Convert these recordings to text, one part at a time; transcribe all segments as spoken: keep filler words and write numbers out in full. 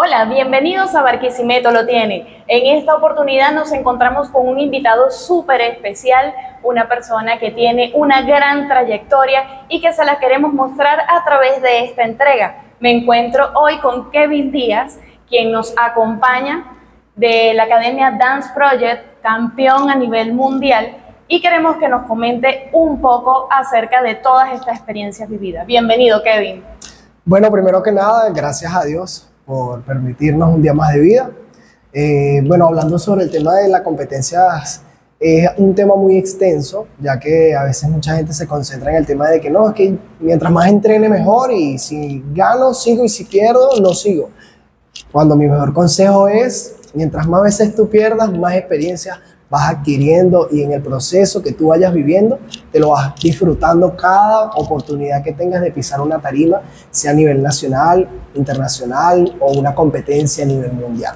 Hola, bienvenidos a Barquisimeto lo tiene. En esta oportunidad nos encontramos con un invitado súper especial, una persona que tiene una gran trayectoria y que se la queremos mostrar a través de esta entrega. Me encuentro hoy con Kevin Díaz, quien nos acompaña de la Academia Dance Project, campeón a nivel mundial, y queremos que nos comente un poco acerca de todas estas experiencias vividas. Bienvenido, Kevin. Bueno, primero que nada, gracias a Dios por permitirnos un día más de vida. Eh, bueno, hablando sobre el tema de las competencias, es un tema muy extenso, ya que a veces mucha gente se concentra en el tema de que no, es que mientras más entrene mejor, y si gano, sigo, y si pierdo, no sigo. Cuando mi mejor consejo es, mientras más veces tú pierdas, más experiencia vas adquiriendo, y en el proceso que tú vayas viviendo, te lo vas disfrutando cada oportunidad que tengas de pisar una tarima, sea a nivel nacional, internacional o una competencia a nivel mundial.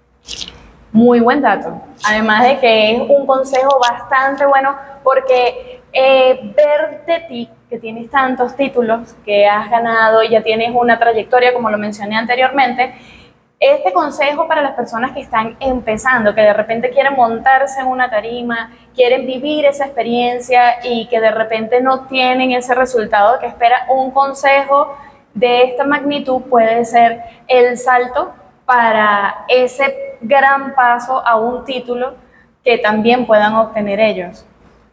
Muy buen dato. Además de que es un consejo bastante bueno, porque eh, ver de ti, que tienes tantos títulos, que has ganado y ya tienes una trayectoria, como lo mencioné anteriormente, este consejo para las personas que están empezando, que de repente quieren montarse en una tarima, quieren vivir esa experiencia y que de repente no tienen ese resultado que espera, un consejo de esta magnitud puede ser el salto para ese gran paso a un título que también puedan obtener ellos.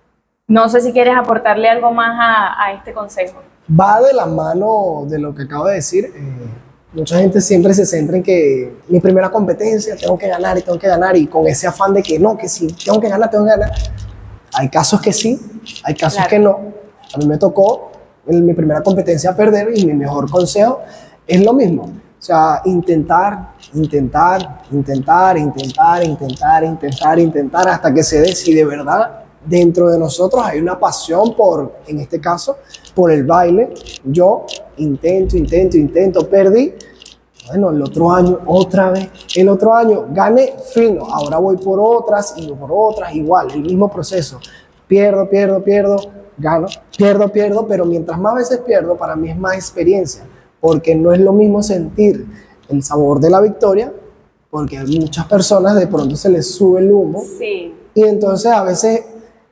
No sé si quieres aportarle algo más a, a este consejo. Va de la mano de lo que acabo de decir. Eh, mucha gente siempre se centra en que mi primera competencia tengo que ganar y tengo que ganar, y con ese afán de que no, que si tengo que ganar, tengo que ganar. Hay casos que sí, hay casos claro. que no. A mí me tocó en mi primera competencia perder, y mi mejor consejo es lo mismo. O sea, intentar, intentar, intentar, intentar, intentar, intentar, intentar, hasta que se dé. Si de verdad dentro de nosotros hay una pasión por, en este caso, por el baile, yo intento, intento, intento, perdí. Bueno, el otro año, otra vez, el otro año gané fino, ahora voy por otras y por otras, igual, el mismo proceso. Pierdo, pierdo, pierdo, gano, pierdo, pierdo, pero mientras más veces pierdo, para mí es más experiencia, porque no es lo mismo sentir el sabor de la victoria, porque a muchas personas de pronto se les sube el humo, sí. Y entonces a veces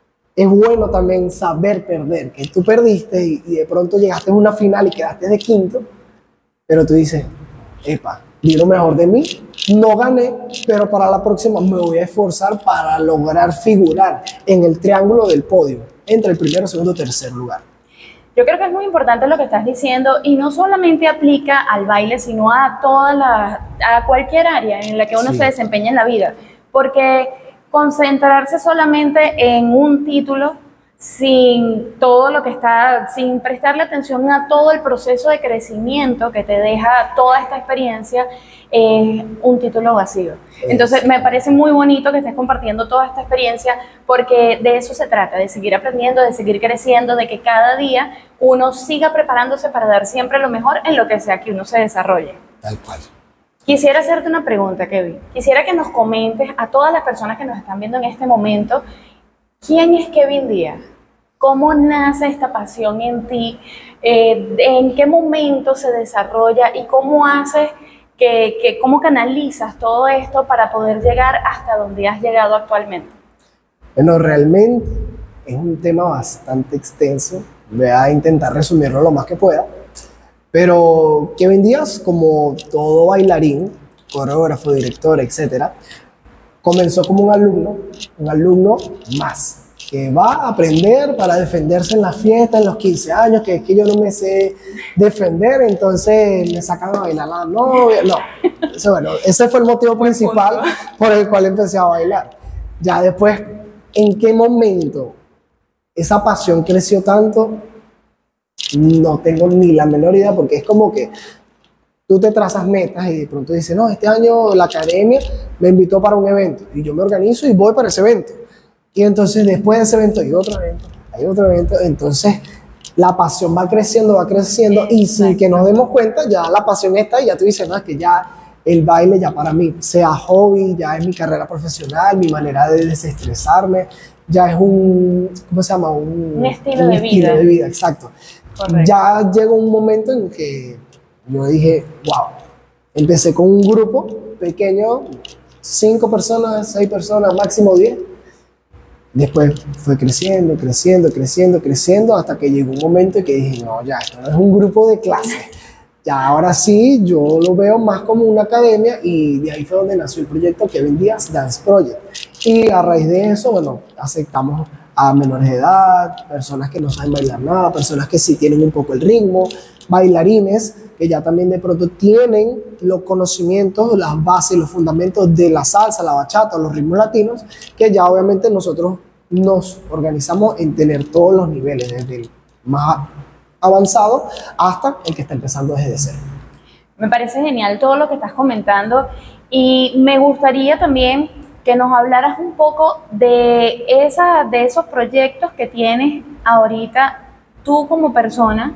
es bueno también saber perder, que tú perdiste y, y de pronto llegaste a una final y quedaste de quinto, pero tú dices, epa, di lo mejor de mí, no gané, pero para la próxima me voy a esforzar para lograr figurar en el triángulo del podio, entre el primero, segundo y tercer lugar. Yo creo que es muy importante lo que estás diciendo, y no solamente aplica al baile, sino a toda la, a cualquier área en la que uno sí. se desempeña en la vida, porque concentrarse solamente en un título sin todo lo que está, sin prestarle atención a todo el proceso de crecimiento que te deja toda esta experiencia, es un título vacío. Entonces me parece muy bonito que estés compartiendo toda esta experiencia, porque de eso se trata, de seguir aprendiendo, de seguir creciendo, de que cada día uno siga preparándose para dar siempre lo mejor en lo que sea que uno se desarrolle. Tal cual. Quisiera hacerte una pregunta, Kevin. Quisiera que nos comentes a todas las personas que nos están viendo en este momento, ¿quién es Kevin Díaz? ¿Cómo nace esta pasión en ti? Eh, ¿En qué momento se desarrolla? ¿Y cómo haces, que, que, cómo canalizas todo esto para poder llegar hasta donde has llegado actualmente? Bueno, realmente es un tema bastante extenso. Voy a intentar resumirlo lo más que pueda. Pero Kevin Díaz, como todo bailarín, coreógrafo, director, etcétera, comenzó como un alumno, un alumno más, que va a aprender para defenderse en las fiestas, en los quince años, que es que yo no me sé defender, entonces me sacan a bailar la novia. No, eso, bueno, ese fue el motivo principal por el cual empecé a bailar. Ya después, ¿en qué momento esa pasión creció tanto? No tengo ni la menor idea, porque es como que tú te trazas metas y de pronto dices, no, este año la academia me invitó para un evento, y yo me organizo y voy para ese evento. Y entonces después de ese evento hay otro evento, hay otro evento, entonces la pasión va creciendo, va creciendo, y sin que nos demos cuenta ya la pasión está, y ya tú dices, no, es que ya el baile ya para mí, sea hobby, ya es mi carrera profesional, mi manera de desestresarme, ya es un, ¿cómo se llama? Un, un estilo un de estilo vida. de vida, exacto. Correcto. Ya llegó un momento en que yo dije, wow, Empecé con un grupo pequeño, cinco personas, seis personas, máximo diez. Después fue creciendo, creciendo, creciendo, creciendo, hasta que llegó un momento en que dije, no, ya, esto no es un grupo de clase. Ya ahora sí, yo lo veo más como una academia, y de ahí fue donde nació el proyecto Kevin Díaz Dance Project. Y a raíz de eso, bueno, aceptamos a menores de edad, personas que no saben bailar nada, personas que sí tienen un poco el ritmo, bailarines que ya también de pronto tienen los conocimientos, las bases, los fundamentos de la salsa, la bachata, los ritmos latinos, que ya obviamente nosotros nos organizamos en tener todos los niveles, desde el más avanzado hasta el que está empezando desde cero. Me parece genial todo lo que estás comentando, y me gustaría también que nos hablaras un poco de, esa, de esos proyectos que tienes ahorita tú como persona,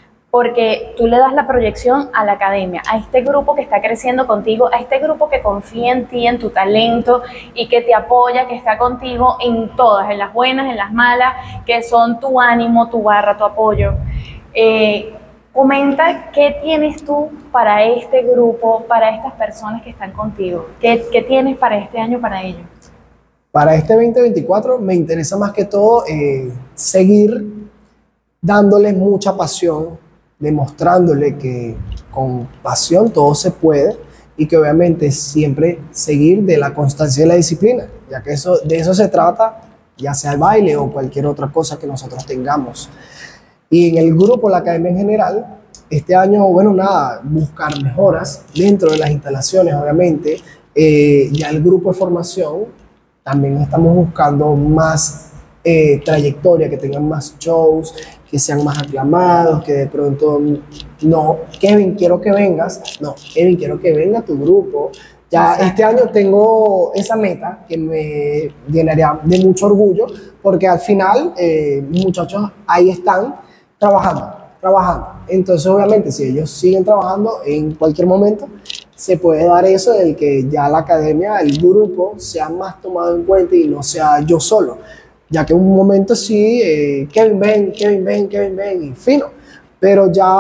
porque tú le das la proyección a la academia, a este grupo que está creciendo contigo, a este grupo que confía en ti, en tu talento, y que te apoya, que está contigo en todas, en las buenas, en las malas, que son tu ánimo, tu barra, tu apoyo. Eh, comenta qué tienes tú para este grupo, para estas personas que están contigo. ¿Qué, qué tienes para este año para ellos? Para este veinte veinticuatro me interesa más que todo eh, seguir dándoles mucha pasión, demostrándole que con pasión todo se puede, y que obviamente siempre seguir de la constancia y la disciplina, ya que eso, de eso se trata, ya sea el baile o cualquier otra cosa que nosotros tengamos. Y en el grupo, la academia en general, este año, bueno, nada, buscar mejoras dentro de las instalaciones, obviamente. Eh, ya el grupo de formación, también estamos buscando más eh, trayectoria, que tengan más shows, que sean más aclamados, que de pronto, no, Kevin, quiero que vengas, no, Kevin, quiero que venga tu grupo. Ya Exacto. Este año tengo esa meta que me llenaría de mucho orgullo, porque al final eh, mis muchachos ahí están trabajando, trabajando. Entonces, obviamente, si ellos siguen trabajando, en cualquier momento se puede dar eso, del que ya la academia, el grupo, sea más tomado en cuenta y no sea yo solo. Ya que en un momento sí, eh, Kevin ven, Kevin ven, Kevin ven, y fino. Pero ya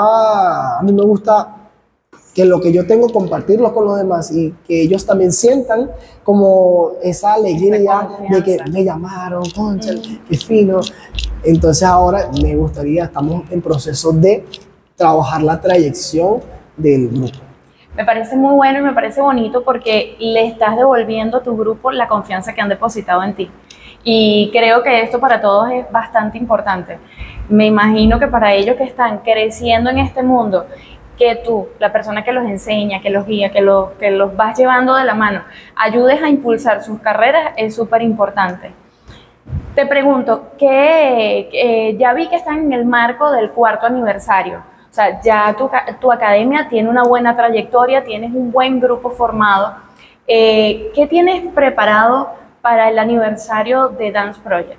a mí me gusta que lo que yo tengo, compartirlo con los demás, y que ellos también sientan como esa alegría de que me llamaron, concha, mm. qué fino. Entonces ahora me gustaría, estamos en proceso de trabajar la trayección del grupo. Me parece muy bueno y me parece bonito, porque le estás devolviendo a tu grupo la confianza que han depositado en ti. Y creo que esto para todos es bastante importante. Me imagino que para ellos que están creciendo en este mundo, que tú, la persona que los enseña, que los guía, que los, que los vas llevando de la mano, ayudes a impulsar sus carreras, es súper importante. Te pregunto, que eh, ya vi que están en el marco del cuarto aniversario. O sea, ya tu, tu academia tiene una buena trayectoria, tienes un buen grupo formado. Eh, ¿Qué tienes preparado para el aniversario de Dance Project?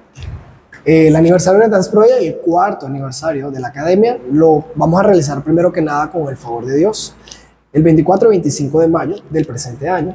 Eh, el aniversario de Dance Project y el cuarto aniversario de la academia lo vamos a realizar primero que nada con el favor de Dios, el veinticuatro y veinticinco de mayo del presente año,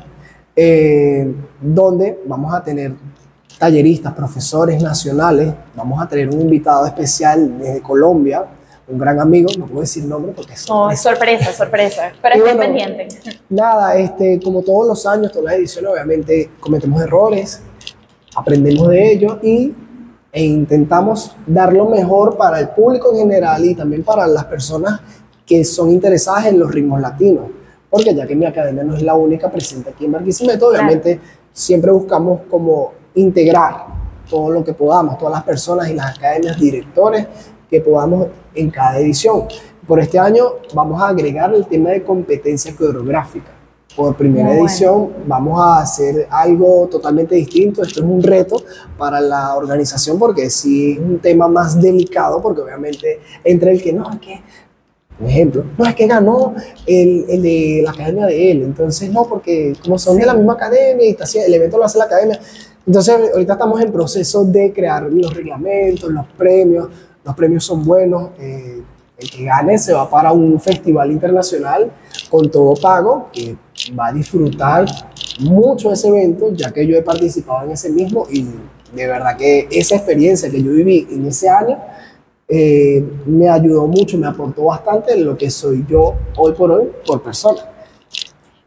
eh, donde vamos a tener talleristas, profesores nacionales. Vamos a tener un invitado especial desde Colombia, un gran amigo, no puedo decir nombre porque es sorpresa. Oh, sorpresa, sorpresa, pero estoy bueno, pendiente. Nada, este, como todos los años, todas las ediciones, obviamente cometemos errores, aprendemos de ellos y, e intentamos dar lo mejor para el público en general, y también para las personas que son interesadas en los ritmos latinos, porque ya que mi academia no es la única presente aquí en Barquisimeto, obviamente claro. Siempre buscamos como integrar todo lo que podamos, todas las personas y las academias, directores que podamos en cada edición. Por este año vamos a agregar el tema de competencia coreográfica. Por primera Muy edición bueno. Vamos a hacer algo totalmente distinto. Esto es un reto para la organización, porque sí es un tema más delicado, porque obviamente entre el que no, es que, por ejemplo, no es que ganó el, el de la academia de él, entonces no, porque como son sí. de la misma academia y está, el evento lo hace la academia. Entonces ahorita estamos en proceso de crear los reglamentos, los premios. Los premios son buenos, eh, el que gane se va para un festival internacional con todo pago, que va a disfrutar mucho ese evento, ya que yo he participado en ese mismo, y de verdad que esa experiencia que yo viví en ese año eh, me ayudó mucho, me aportó bastante en lo que soy yo hoy por hoy por persona.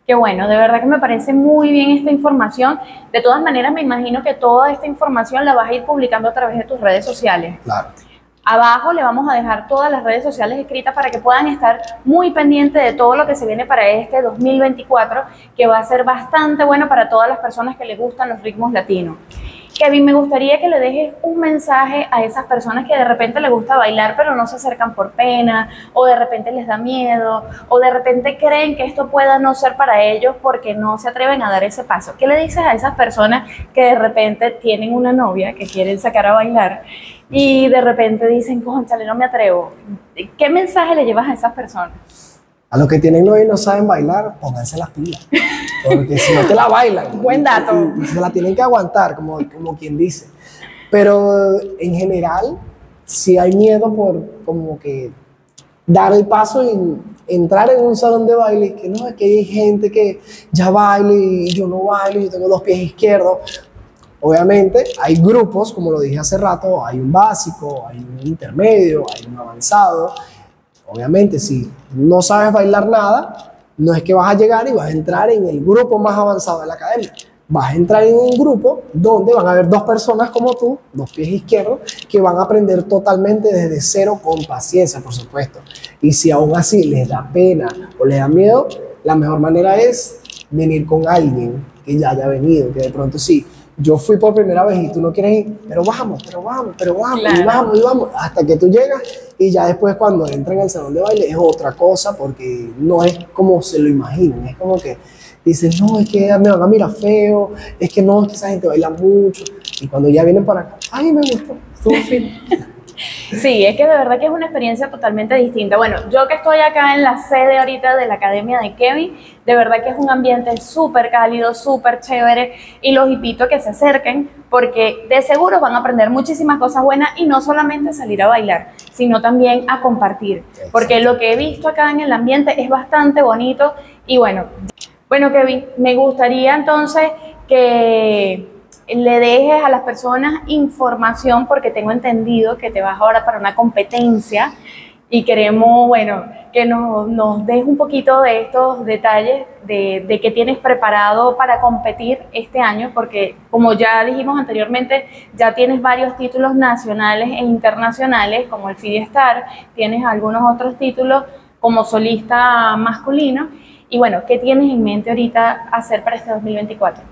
Qué bueno, de verdad que me parece muy bien esta información. De todas maneras, me imagino que toda esta información la vas a ir publicando a través de tus redes sociales. Claro. Abajo le vamos a dejar todas las redes sociales escritas para que puedan estar muy pendientes de todo lo que se viene para este dos mil veinticuatro, que va a ser bastante bueno para todas las personas que les gustan los ritmos latinos. Kevin, me gustaría que le dejes un mensaje a esas personas que de repente les gusta bailar pero no se acercan por pena, o de repente les da miedo, o de repente creen que esto pueda no ser para ellos porque no se atreven a dar ese paso. ¿Qué le dices a esas personas que de repente tienen una novia que quieren sacar a bailar y de repente dicen, cónchale, no me atrevo? ¿Qué mensaje le llevas a esas personas? A los que tienen novia y no saben bailar, pónganse las pilas. Porque si no te la bailan. Buen dato. Y, y se la tienen que aguantar, como, como quien dice. Pero en general, si hay miedo por como que dar el paso y entrar en un salón de baile, que no, es que hay gente que ya baila y yo no bailo, yo tengo dos pies izquierdos. Obviamente hay grupos, como lo dije hace rato, hay un básico, hay un intermedio, hay un avanzado. Obviamente, si no sabes bailar nada, no es que vas a llegar y vas a entrar en el grupo más avanzado de la academia. Vas a entrar en un grupo donde van a haber dos personas como tú, dos pies izquierdos, que van a aprender totalmente desde cero con paciencia, por supuesto. Y si aún así les da pena o les da miedo, la mejor manera es venir con alguien que ya haya venido, que de pronto sí. Yo fui por primera vez y tú no quieres ir, pero vamos, pero vamos, pero vamos, claro. y vamos, y vamos, hasta que tú llegas y ya después cuando entran al salón de baile es otra cosa porque no es como se lo imaginan, es como que dicen, no, es que me van a mirar feo, es que no, es que esa gente baila mucho, y cuando ya vienen para acá, ay, me gustó, estuvo fin. Sí, es que de verdad que es una experiencia totalmente distinta. Bueno, yo que estoy acá en la sede ahorita de la Academia de Kevin, de verdad que es un ambiente súper cálido, súper chévere, y los invito a que se acerquen porque de seguro van a aprender muchísimas cosas buenas y no solamente salir a bailar, sino también a compartir, porque lo que he visto acá en el ambiente es bastante bonito. Y bueno, bueno Kevin, me gustaría entonces que le dejes a las personas información, porque tengo entendido que te vas ahora para una competencia y queremos, bueno, que nos, nos des un poquito de estos detalles de, de qué tienes preparado para competir este año, porque como ya dijimos anteriormente, ya tienes varios títulos nacionales e internacionales, como el Fidiestar, tienes algunos otros títulos como solista masculino, y bueno, ¿qué tienes en mente ahorita hacer para este dos mil veinticuatro?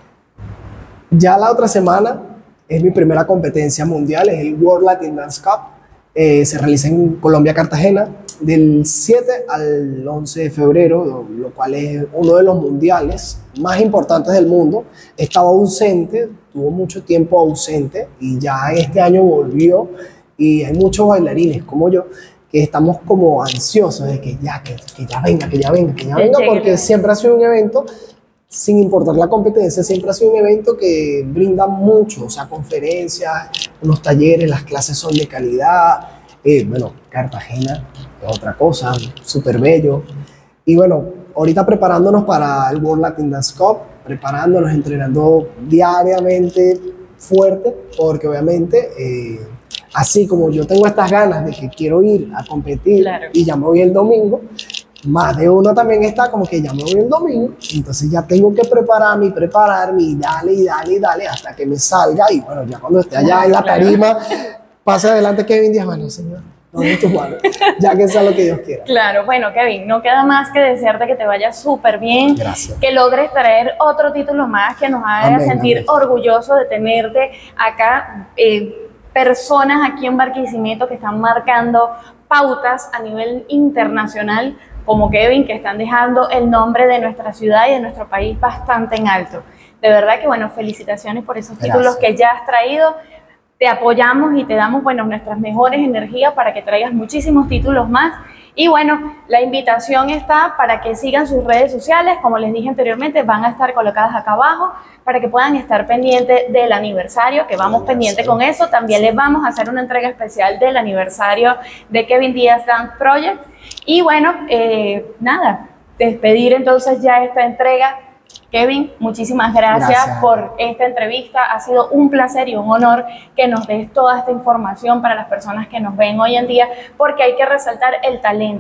Ya la otra semana es mi primera competencia mundial, es el World Latin Dance Cup. Eh, se realiza en Colombia, Cartagena, del siete al once de febrero, lo, lo cual es uno de los mundiales más importantes del mundo. Estaba ausente, tuvo mucho tiempo ausente y ya este año volvió, y hay muchos bailarines como yo que estamos como ansiosos de que ya, que, que ya venga, que ya venga, que ya venga, porque siempre ha sido un evento, sin importar la competencia, siempre ha sido un evento que brinda mucho, o sea, conferencias, unos talleres, las clases son de calidad. Eh, bueno, Cartagena es otra cosa, súper bello. Y bueno, ahorita preparándonos para el World Latin Dance Cup, preparándonos, entrenando diariamente fuerte, porque obviamente, eh, así como yo tengo estas ganas de que quiero ir a competir, claro, y ya me voy el domingo, más de uno también está como que ya me voy el domingo, entonces ya tengo que prepararme y prepararme y dale y dale y dale hasta que me salga, y bueno, ya cuando esté allá en la tarima, pase adelante Kevin Díaz, bueno, señor, ¿dónde es tu mano? Ya que sea lo que Dios quiera. Claro, bueno, Kevin, no queda más que desearte que te vaya súper bien. Gracias. Que logres traer otro título más que nos haga amén, sentir amén. orgullosos de tenerte acá, eh, personas aquí en Barquisimeto que están marcando pautas a nivel internacional, como Kevin, que están dejando el nombre de nuestra ciudad y de nuestro país bastante en alto. De verdad que, bueno, felicitaciones por esos Gracias. títulos que ya has traído. Te apoyamos y te damos, bueno, nuestras mejores energías para que traigas muchísimos títulos más. Y bueno, la invitación está para que sigan sus redes sociales. Como les dije anteriormente, van a estar colocadas acá abajo para que puedan estar pendientes del aniversario, que vamos pendiente con eso. También les vamos a hacer una entrega especial del aniversario de Kevin Díaz Dance Project. Y bueno, eh, nada, despedir entonces ya esta entrega. Kevin, muchísimas gracias, gracias por esta entrevista. Ha sido un placer y un honor que nos des toda esta información para las personas que nos ven hoy en día, porque hay que resaltar el talento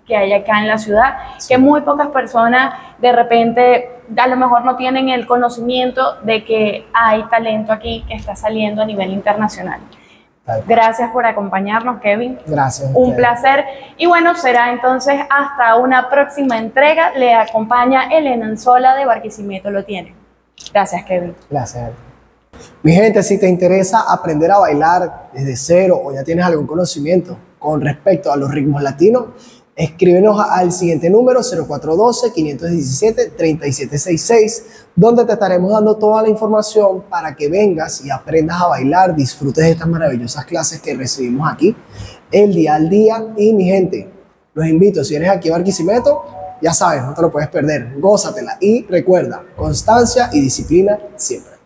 que hay acá en la ciudad, que muy pocas personas de repente a lo mejor no tienen el conocimiento de que hay talento aquí que está saliendo a nivel internacional. Gracias por acompañarnos, Kevin. Gracias. Un placer. Y bueno, será entonces hasta una próxima entrega. Le acompaña Elena Anzola de Barquisimeto Lo Tiene. Gracias, Kevin. Gracias. Mi gente, si te interesa aprender a bailar desde cero o ya tienes algún conocimiento con respecto a los ritmos latinos, escríbenos al siguiente número cero cuatro uno dos, cinco uno siete, tres siete seis seis, donde te estaremos dando toda la información para que vengas y aprendas a bailar, disfrutes de estas maravillosas clases que recibimos aquí el día al día. Y mi gente, los invito, si eres aquí a Barquisimeto, ya sabes, no te lo puedes perder, gózatela y recuerda, constancia y disciplina siempre.